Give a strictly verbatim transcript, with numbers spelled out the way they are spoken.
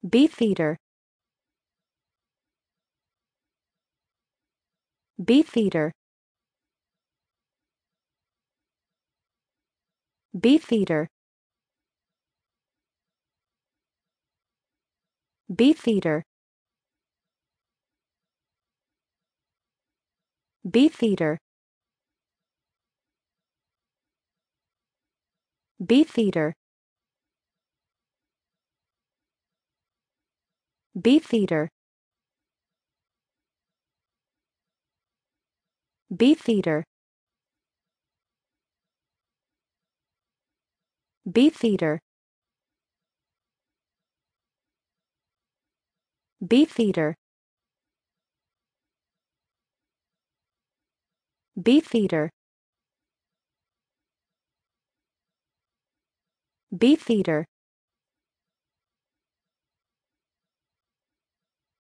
Beefeater. Beefeater. Beefeater. Beefeater. Beefeater. Beefeater. Beefeater. Beefeater. Beefeater. Beefeater. Beefeater. Beefeater.